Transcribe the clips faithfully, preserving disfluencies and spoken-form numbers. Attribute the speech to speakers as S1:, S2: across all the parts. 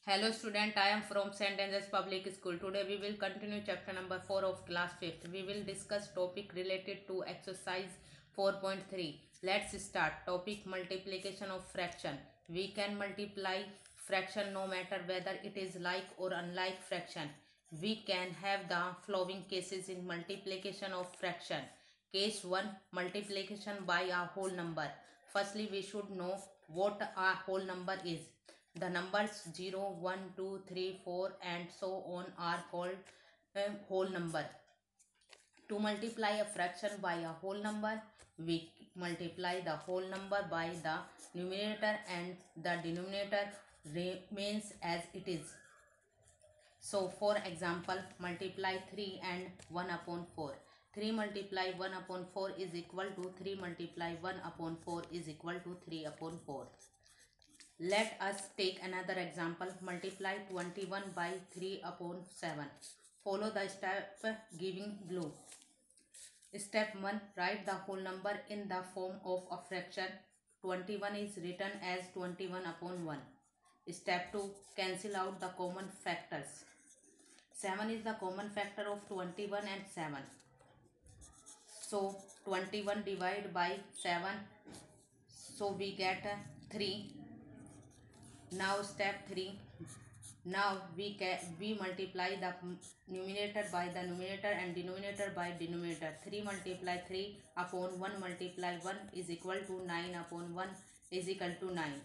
S1: Hello student, I am from Saint Andrews Public School. Today we will continue chapter number four of class fifth. We will discuss topic related to exercise four point three. Let's start. Topic multiplication of fraction. We can multiply fraction no matter whether it is like or unlike fraction. We can have the following cases in multiplication of fraction. Case one, multiplication by a whole number. Firstly, we should know what a whole number is. The numbers zero, one, two, three, four and so on are called a whole number. To multiply a fraction by a whole number, we multiply the whole number by the numerator and the denominator remains as it is. So for example, multiply three and one upon four. three multiply one upon four is equal to three multiply one upon four is equal to three upon four. Let us take another example. Multiply twenty-one by three upon seven. Follow the step given below. Step one. Write the whole number in the form of a fraction. twenty-one is written as twenty-one upon one. Step two. Cancel out the common factors. seven is the common factor of twenty-one and seven. So twenty-one divided by seven. So we get three. Now step three. Now we can we multiply the numerator by the numerator and denominator by denominator. three multiply three upon one multiply one is equal to nine upon one is equal to nine.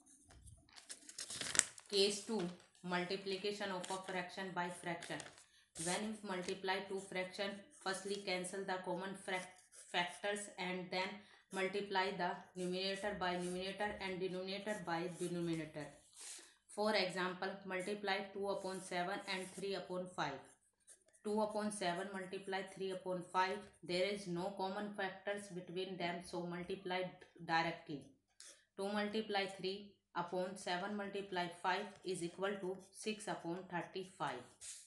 S1: Case two. Multiplication of a fraction by fraction. When we multiply two fractions, firstly cancel the common factors and then multiply the numerator by numerator and denominator by denominator. For example, multiply two upon seven and three upon five. two upon seven multiply three upon five. There is no common factors between them, so multiply directly. two multiply three upon seven multiply five is equal to six upon thirty-five.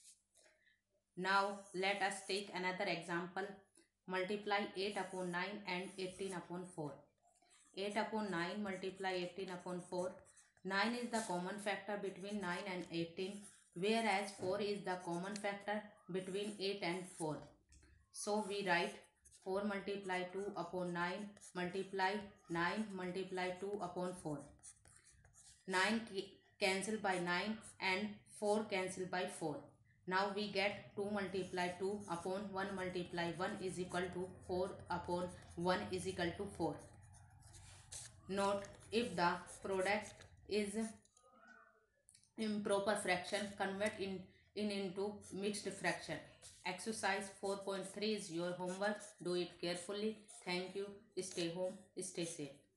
S1: Now let us take another example. Multiply eight upon nine and eighteen upon four. eight upon nine multiply eighteen upon four. nine is the common factor between nine and eighteen, whereas four is the common factor between eight and four. So we write four multiply two upon nine multiply nine multiply two upon four. nine cancel by nine and four cancel by four. Now we get two multiply two upon one multiply one is equal to four upon one is equal to four. Note, if the product is improper fraction, convert in, in into mixed fraction. Exercise four point three is your homework. Do it carefully. Thank you. Stay home. Stay safe.